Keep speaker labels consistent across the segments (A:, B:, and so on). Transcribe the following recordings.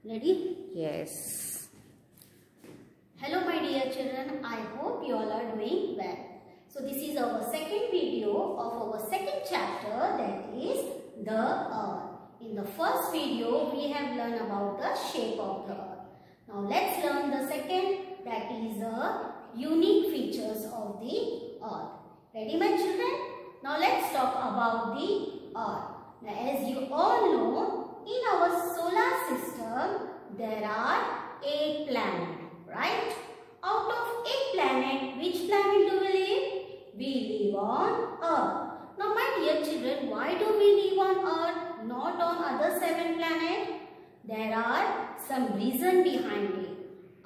A: Ready?
B: Yes.
A: Hello my dear children, I hope you all are doing well. So this is our second video of our second chapter, that is the earth. In the first video we have learned about the shape of the earth. Now let's learn the second, that is the unique features of the earth. Ready my children? Now let's talk about the earth. Now as you all know, in our solar system there are 8 planets, right? Out of 8 planets, which planet do we live? We live on Earth. Now my dear children, why do we live on Earth, not on other 7 planets? There are some reason behind it.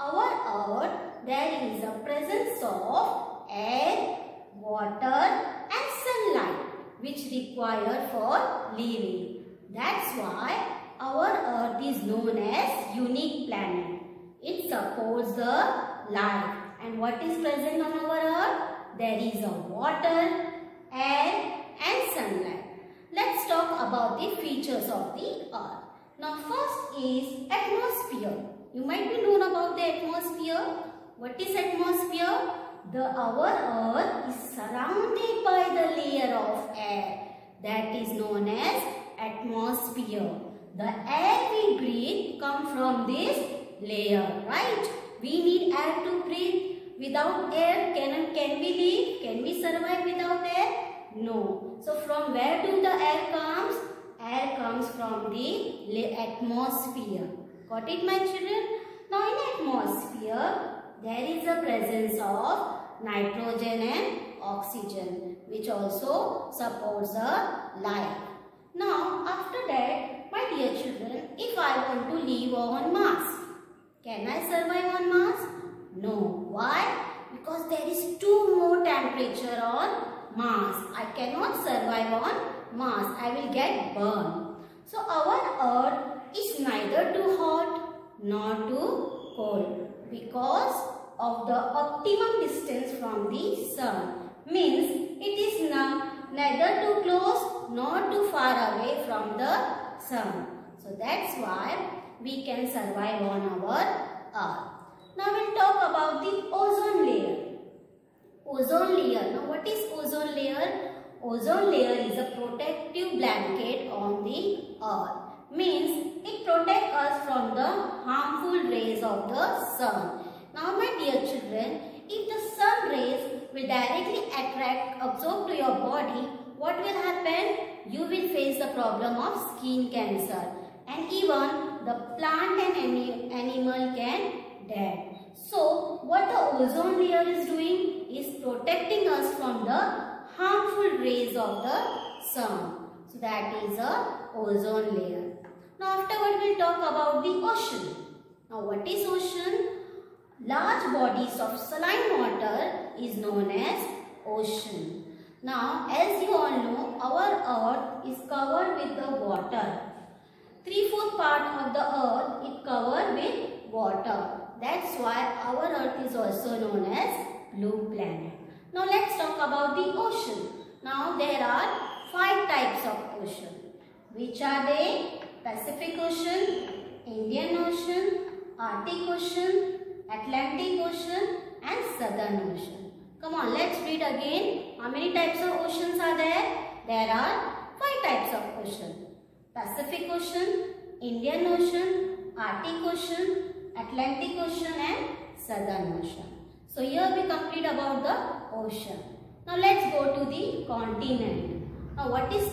A: Our Earth, there is a presence of air, water and sunlight, which required for living. That's why our Earth is known as unique planet. It supports the life. And what is present on our Earth? There is a water, air and sunlight. Let's talk about the features of the Earth. Now first is atmosphere. You might be known about the atmosphere. What is atmosphere? Our Earth is surrounded by the layer of air that is known as atmosphere. The air we breathe comes from this layer, right? We need air to breathe. Without air, can we live? Can we survive without air? No. So from where do the air comes? Air comes from the atmosphere. Got it my children? Now in atmosphere, there is a presence of nitrogen and oxygen, which also supports the life. Now after that, my dear children, if I want to live on Mars, can I survive on Mars? No. Why? Because there is too more temperature on Mars. I cannot survive on Mars. I will get burned. So our Earth is neither too hot nor too cold because of the optimum distance from the sun. Means it is neither too close nor too far away from the sun. So that's why we can survive on our Earth. Now we'll talk about the ozone layer. Ozone layer. Now what is ozone layer? Ozone layer is a protective blanket on the Earth. Means it protects us from the harmful rays of the sun. Now my dear children, if the sun rays will directly absorb to your body, what will happen? You will face the problem of skin cancer. And even the plant and animal can die. So what the ozone layer is doing is protecting us from the harmful rays of the sun. So that is a ozone layer. Now afterward we'll talk about the ocean. Now what is ocean? Large bodies of saline water is known as ocean. Now as you all know, our Earth is covered with the water. 3/4 part of the Earth is covered with water. That's why our Earth is also known as blue planet. Now let's talk about the ocean. Now there are 5 types of ocean. Which are they? Pacific Ocean, Indian Ocean, Arctic Ocean, Atlantic Ocean and Southern Ocean. Come on, let's read again. How many types of oceans are there? There are 5 types of ocean. Pacific Ocean, Indian Ocean, Arctic Ocean, Atlantic Ocean and Southern Ocean. So here we complete about the ocean. Now let's go to the continent. Now what is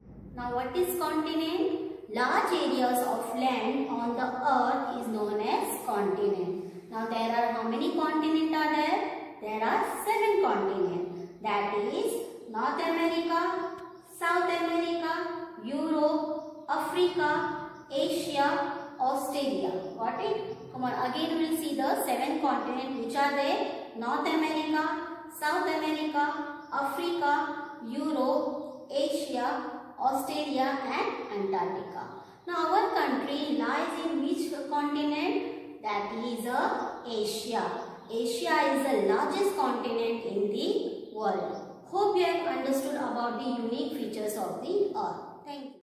A: continent? Large areas of land on the earth is known as continent. Now there are how many continents are there? There are 7 continents. That is North America, South America, Europe, Africa, Asia, Australia. Got it? Come on, again we will see the 7 continents. Which are they? North America, South America, Africa, Europe, Asia, Australia and Antarctica. Now our country lies in which continent? That is Asia. Asia is the largest continent in the world. Hope you have understood about the unique features of the Earth. Thank you.